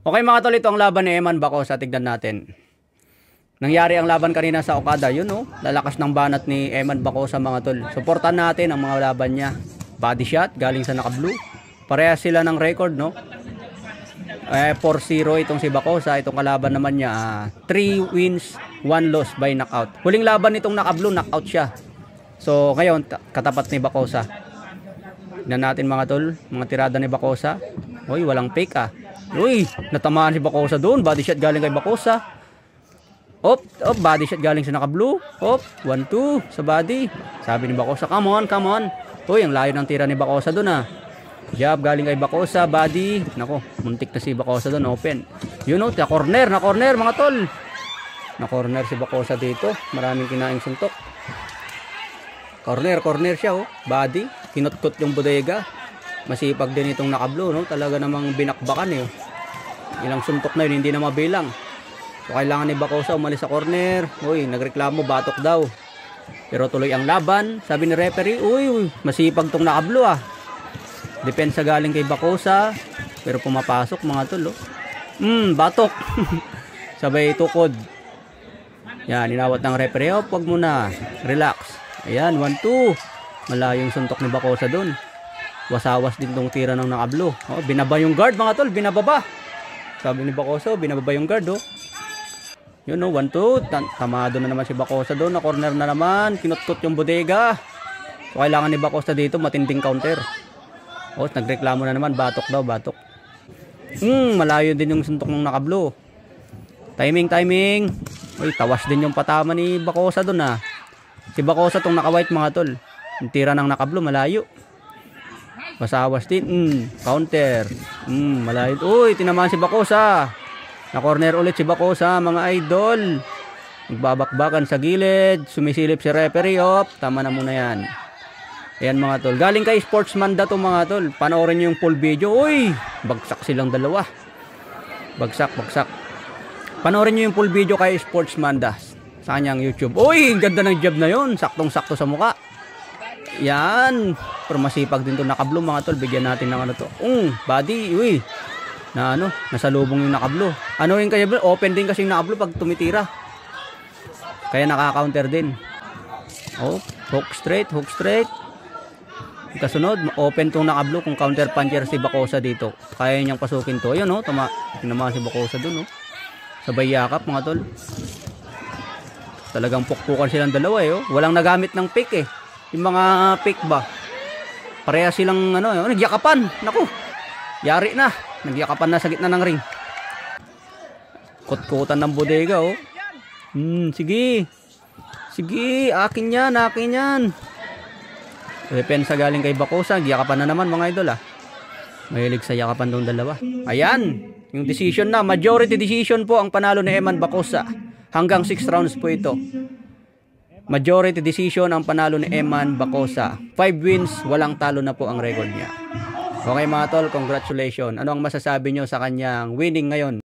Okay mga tol, ito ang laban ni Eman Bacosa. Tignan natin. Nangyari ang laban kanina sa Okada. Yun oh, lalakas ng banat ni Eman Bacosa mga tol. Suportan natin ang mga laban niya. Body shot galing sa naka-blue. Parehas sila ng record no. 4-0 itong si Bacosa. Itong kalaban naman niya 3 wins, 1 loss by knockout. Huling laban nitong naka-blue, knockout siya. So ngayon katapat ni Bacosa. Tignan natin mga tol, mga tirada ni Bacosa. Uy, walang fake ah. Uy, natamaan si Bacosa doon. Body shot galing kay Bacosa. Op, body shot galing sa naka-blue. Op, 1-2 sa body. Sabi ni Bacosa, come on, come on. Uy, ang layo ng tira ni Bacosa doon ah. Jab galing kay Bacosa, body. Nako, muntik na si Bacosa doon, open. Yun know, na corner mga tol. Na corner si Bacosa dito. Maraming kinaing suntok. Corner siya oh. Body, kinutkot yung bodega. Masipag din itong naka-blue no. Talaga namang binakbakan eh. Ilang suntok na yun, hindi na mabilang. So kailangan ni Bacosa umalis sa corner. Uy, nagreklamo, batok daw. Pero tuloy ang laban. Sabi ni referee, uy, masipag tong naka-blue ah. Depensa galing kay Bacosa. Pero pumapasok mga tol oh. Batok. Sabay tukod. Yan, inawat ng referee. Oh, wag muna. Relax. Ayan, 1-2. Malayong suntok ni Bacosa dun. Wasawas din tong tira ng naka-blue. Oh, binaba yung guard mga tol, binababa. Sabi ni Bacosa, binababa yung guard oh. Yun oh, 1-2. Tamado na naman si Bacosa doon, na corner na naman, kinutkot yung bodega. So kailangan ni Bacosa dito matinding counter. Oh, nagreklamo na naman, batok daw, batok. Malayo din yung suntok ng naka-blue. Timing. Uy, tawas din yung patama ni Bacosa doon ah. Si Bacosa tong naka-white mga tol. Yung tira ng naka-blue malayo. Masawas din. Counter. Malayo. Uy, tinamaan si Bacosa. Na corner ulit si Bacosa, mga idol. Nagbabakbakan sa gilid. Sumisilip si referee. Tama na muna yan. Ayan mga tol. Galing kay Sportsmanda to mga tol. Panoorin nyo yung full video. Uy, bagsak silang dalawa. Bagsak. Panoorin nyo yung full video kay Sportsmanda sa kanyang YouTube. Uy, ganda ng jab na yun. Saktong-sakto sa muka. Yan. Pero masipag din to naka-blue mga tol. Bigyan natin ng ano to. Body. Uy. Na ano. Nasalubong yung naka-blue. Ano yung kaya open din kasi yung naka-blue pag tumitira. Kaya nakaka-counter din. Oh. Hook straight. Kasunod. Open tong naka-blue kung counter puncher si Bacosa dito. Kaya niyang pasukin to. Ayun oh. Tinama si Bacosa dun oh. Sabay yakap mga tol. Talagang pukpukan silang dalawa eh oh. Walang nagamit ng pick eh. Yung mga pick ba? Pareha silang ano, nagyakapan. Naku. Yari na. Nagyakapan na sa gitna ng ring. Kutkutan ng bodega oh. Sige. Akin yan. Depensa galing kay Bacosa. Gyakapan na naman mga idol ah. Mahilig sa yakapan tong dalawa. Ayan. Yung decision na. Majority decision po ang panalo ni Eman Bacosa. Hanggang 6 rounds po ito. Majority decision ang panalo ni Eman Bacosa. 5 wins, walang talo na po ang record niya. Okay mga tol, congratulations. Ano ang masasabi nyo sa kanyang winning ngayon?